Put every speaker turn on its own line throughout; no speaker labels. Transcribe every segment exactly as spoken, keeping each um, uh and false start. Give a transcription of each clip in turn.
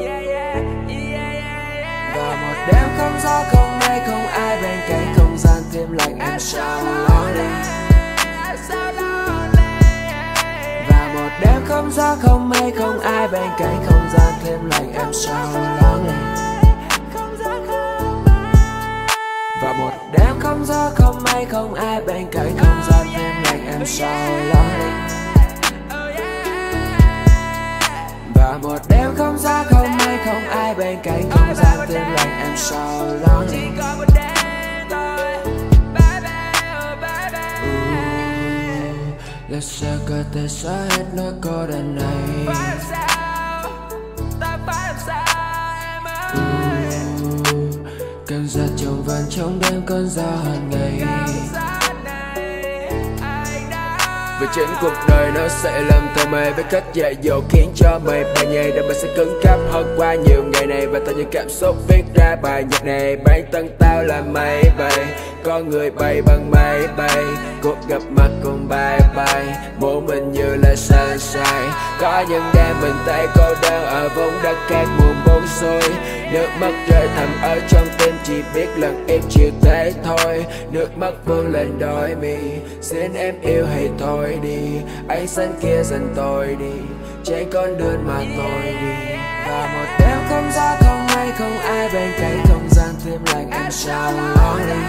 Và một đêm không gió không mây không ai bên cạnh, không gian thêm lạnh em sao lonely. Và một đêm không gió không mây không ai bên cạnh, không gian thêm lạnh em sao lonely. Và một đêm không gió không mây không ai bên cạnh, không gian thêm lạnh em sao lonely. Và một đêm không gió không mây không ai bên cạnh, không gian thêm lạnh em sao lonely. Là sao cơ thể xóa hết nỗi cô đơn này. Cơn gió trong vần trong đêm, cơn gió hàng ngày. Vì chính cuộc đời nó sẽ làm tao mê với cách dạy dỗ khiến cho mày bài nhảy để mình sẽ cứng cáp hơn qua nhiều ngày này. Và tao những cảm xúc viết ra bài nhạc này. Bản thân tao là máy bay, con người bay bằng máy bay. Cuộc gặp mặt cùng bye bye, mỗi mình như là sunshine. Có những đêm mình thấy cô đơn ở vùng đất khác buồn buông xuôi. Nước mắt rơi thầm ở trong tim, chỉ biết lần em chịu thế thôi. Nước mắt vương lên đôi mi, xin em yêu hay thôi đi. Ánh sáng kia dần tôi đi, trên con đường mà tôi đi. Và một đêm không gió không mây không ai bên cạnh, không gian thêm lạnh em sao lonely.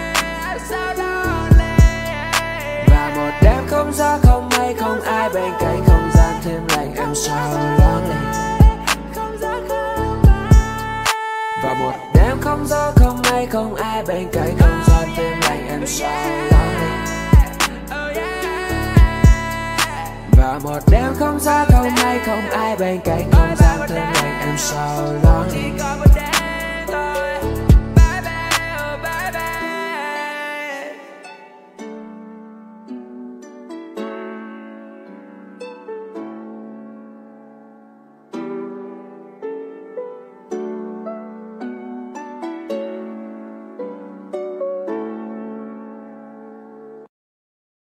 Và một đêm không gió không mây không ai bên cạnh, không gian thêm lạnh em sao lonely. Và một đêm không gió không mây không ai bên cạnh, không gian thêm lạnh em sao lonely. Và một đêm không gió không mây không ai bên cạnh, không gian thêm lạnh em sao lonely.